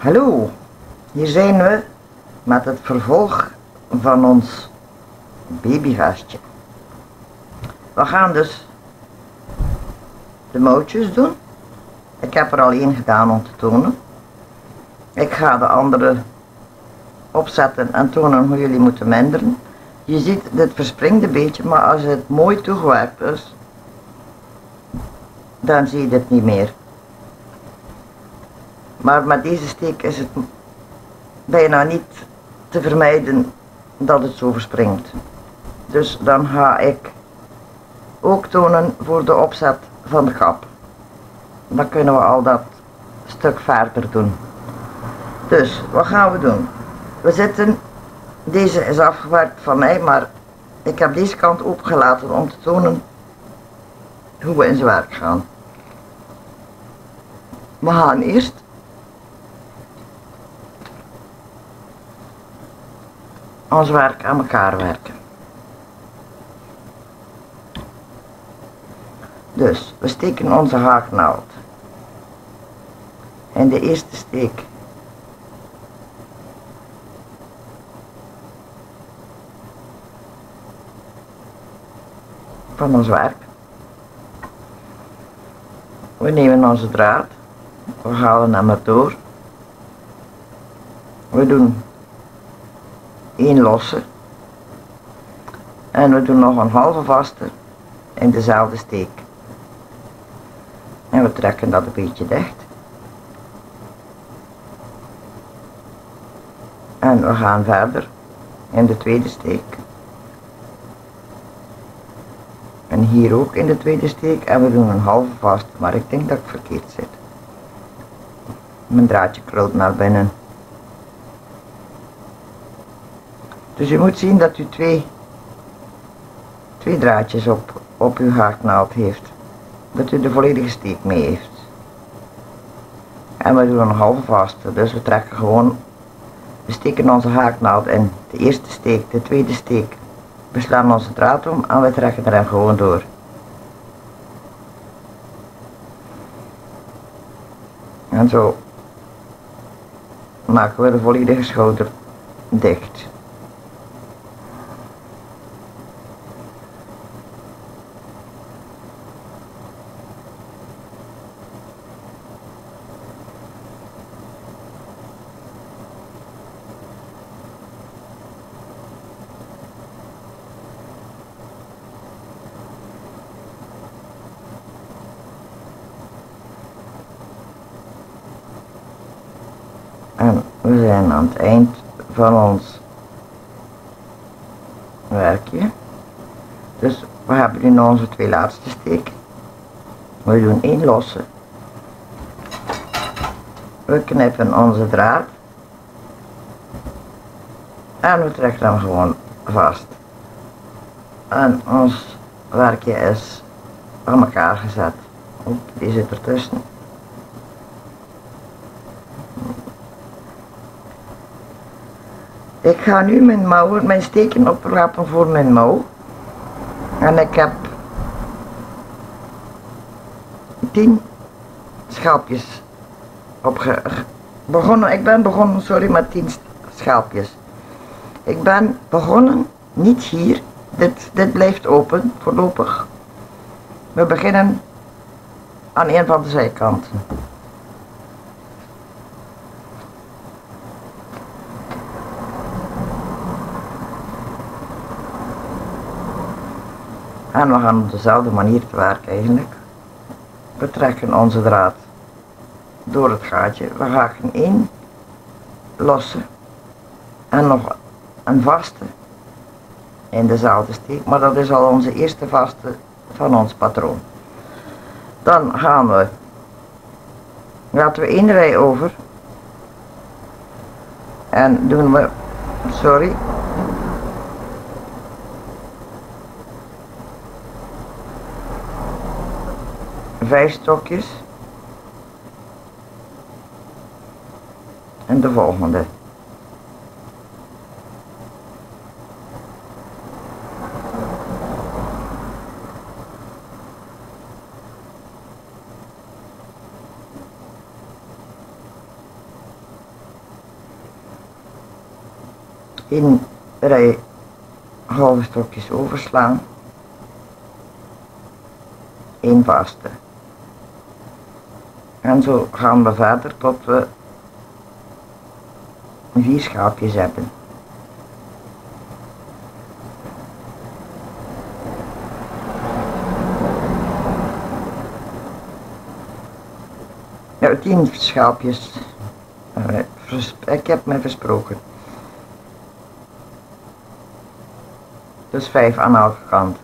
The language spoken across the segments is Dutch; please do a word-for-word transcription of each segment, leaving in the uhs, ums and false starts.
Hallo, hier zijn we met het vervolg van ons babyvestje. We gaan dus de mouwtjes doen. Ik heb er al één gedaan om te tonen. Ik ga de andere opzetten en tonen hoe jullie moeten minderen. Je ziet, dit verspringt een beetje, maar als het mooi toegewerkt is, dan zie je dit niet meer. Maar met deze steek is het bijna niet te vermijden dat het zo verspringt. Dus dan ga ik ook tonen voor de opzet van de kap. Dan kunnen we al dat stuk verder doen. Dus wat gaan we doen? We zitten, deze is afgewerkt van mij, maar ik heb deze kant opengelaten om te tonen hoe we in zijn werk gaan. We gaan eerst ons werk aan elkaar werken. Dus we steken onze haaknaald in de eerste steek van ons werk. We nemen onze draad, we halen hem erdoor. We doen één losse en we doen nog een halve vaste in dezelfde steek. En we trekken dat een beetje dicht. En we gaan verder in de tweede steek. En hier ook in de tweede steek en we doen een halve vast, maar ik denk dat ik verkeerd zit. Mijn draadje krult naar binnen. Dus je moet zien dat u twee, twee draadjes op, op uw haaknaald heeft. Dat u de volledige steek mee heeft. En we doen een halve vaste, dus we trekken gewoon, we steken onze haaknaald in de eerste steek, de tweede steek. We slaan onze draad om en we trekken er hem gewoon door. En zo maken we de volledige schouder dicht. En we zijn aan het eind van ons werkje. Dus we hebben nu nog onze twee laatste steken. We doen één losse. We knippen onze draad. En we trekken hem gewoon vast. En ons werkje is aan elkaar gezet. Oep, die zit ertussen. Ik ga nu mijn mouwen, mijn steken oprapen voor mijn mouw. En ik heb tien schelpjes opge... begonnen, ik ben begonnen, sorry, met tien schelpjes. Ik ben begonnen, niet hier, dit, dit blijft open, voorlopig. We beginnen aan een van de zijkanten. En we gaan op dezelfde manier te werk eigenlijk. We trekken onze draad door het gaatje. We haken één losse en nog een vaste in dezelfde steek. Maar dat is al onze eerste vaste van ons patroon. Dan gaan we, laten we één rij over. En doen we, sorry. Vijf stokjes en de volgende. in rij halve stokjes overslaan, één vaste. En zo gaan we verder tot we vier schaapjes hebben. Ja, tien schaapjes. Ik heb me versproken. Dus vijf aan elke kant.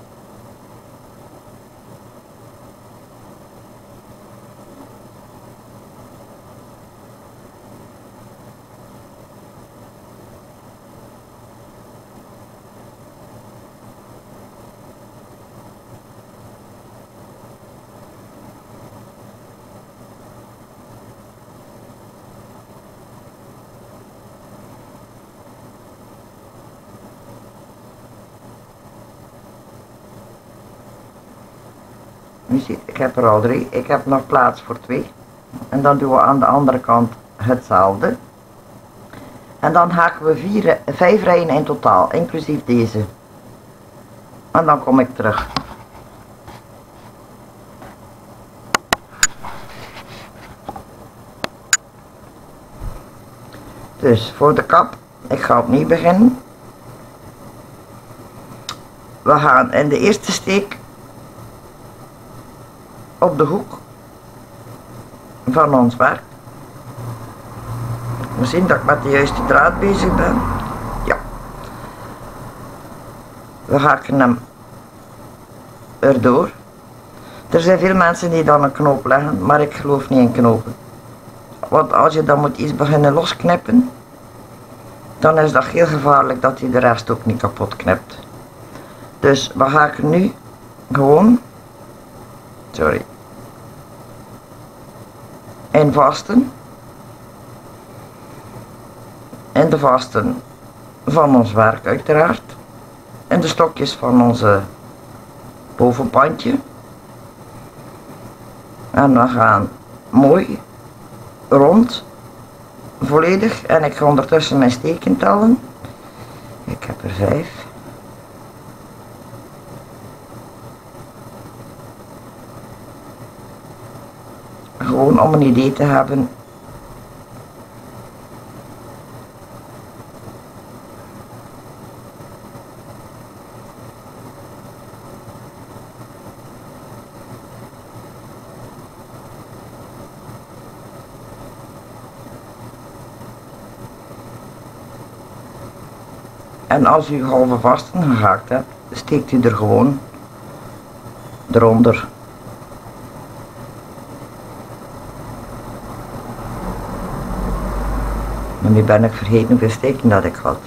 U ziet, ik heb er al drie. Ik heb nog plaats voor twee. En dan doen we aan de andere kant hetzelfde. En dan haken we vier, vijf rijen in totaal, inclusief deze. En dan kom ik terug. Dus voor de kap, ik ga opnieuw beginnen. We gaan in de eerste steek op de hoek van ons werk. We zien dat ik met de juiste draad bezig ben. Ja. We haken hem erdoor. Er zijn veel mensen die dan een knoop leggen, maar ik geloof niet in knopen. Want als je dan moet iets beginnen losknippen, dan is dat heel gevaarlijk dat je de rest ook niet kapot knipt. Dus we haken nu gewoon, sorry, in vasten, in de vasten van ons werk uiteraard, en de stokjes van onze bovenpandje. En we gaan mooi rond, volledig, en ik ga ondertussen mijn steken tellen. Ik heb er vijf. Gewoon om een idee te hebben. En als u halve vasten gehaakt hebt, steekt u er gewoon eronder. Maar nu ben ik vergeten hoeveel steken dat ik had.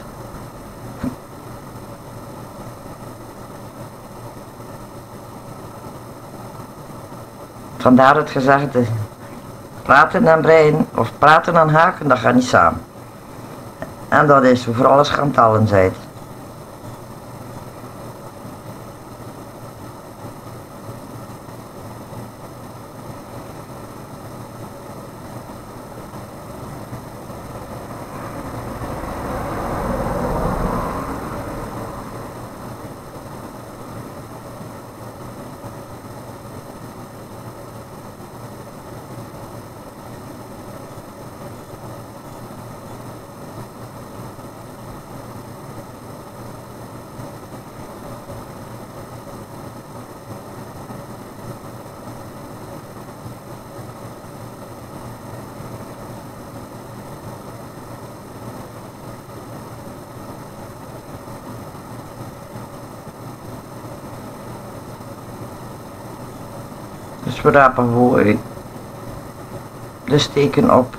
Vandaar het gezegde, praten en breien, of praten en haken, dat gaat niet samen. En dat is voor alles gaan tellen zijt. Dus we rapen mooi de steken op.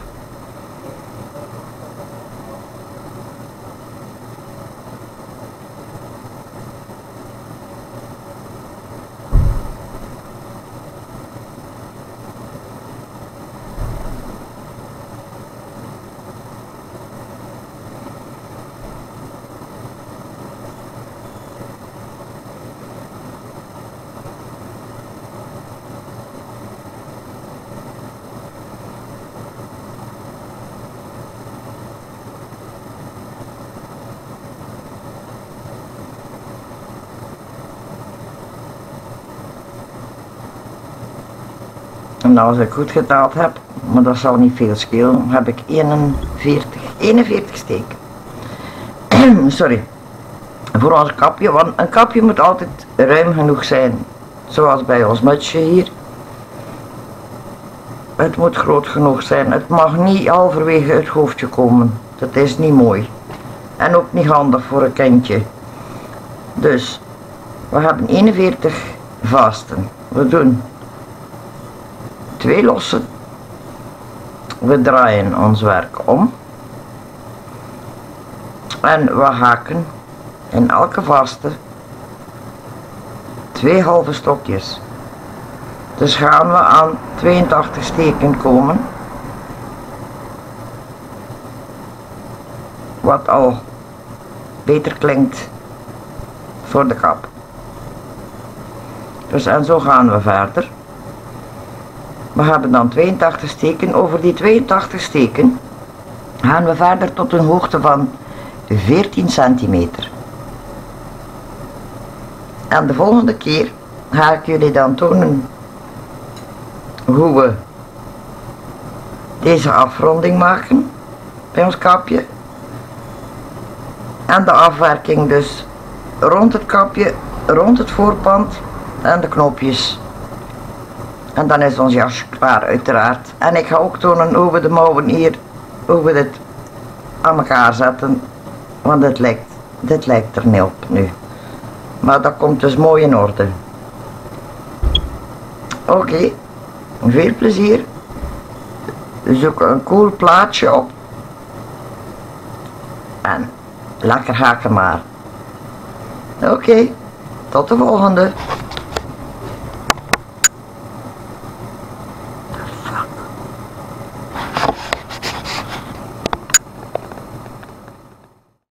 En als ik goed geteld heb, maar dat zal niet veel schelen, heb ik eenenveertig, eenenveertig steken. Sorry. Voor ons kapje, want een kapje moet altijd ruim genoeg zijn. Zoals bij ons mutsje hier. Het moet groot genoeg zijn. Het mag niet halverwege het hoofdje komen. Dat is niet mooi. En ook niet handig voor een kindje. Dus, we hebben eenenveertig vasten. We doen twee lossen. We draaien ons werk om. En we haken in elke vaste twee halve stokjes. Dus gaan we aan tweeëntachtig steken komen. Wat al beter klinkt voor de kap. Dus en zo gaan we verder. We hebben dan tweeëntachtig steken. Over die tweeëntachtig steken gaan we verder tot een hoogte van veertien centimeter. En de volgende keer ga ik jullie dan tonen hoe we deze afronding maken bij ons kapje. En de afwerking dus rond het kapje, rond het voorpand en de knoopjes. En dan is ons jasje klaar uiteraard. En ik ga ook tonen hoe we de mouwen hier, hoe we dit aan elkaar zetten. Want dit lijkt, dit lijkt er niet op nu. Maar dat komt dus mooi in orde. Oké, okay. Veel plezier. Zoek een cool plaatje op. En lekker haken maar. Oké, okay. Tot de volgende.